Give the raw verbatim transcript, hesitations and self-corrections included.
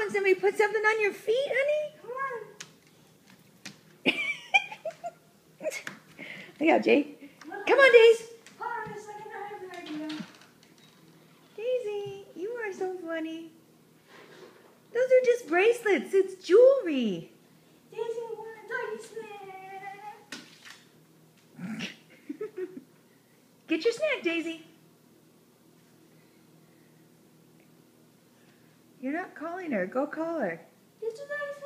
want somebody to put something on your feet, honey? Come on. Look out, Jay. Come on, Daisy. Hold on a second, I have an idea. Daisy, you are so funny. Those are just bracelets. It's jewelry. Daisy, I want a doggy snack. Get your snack, Daisy. You're not calling her. Go call her. Get your doggy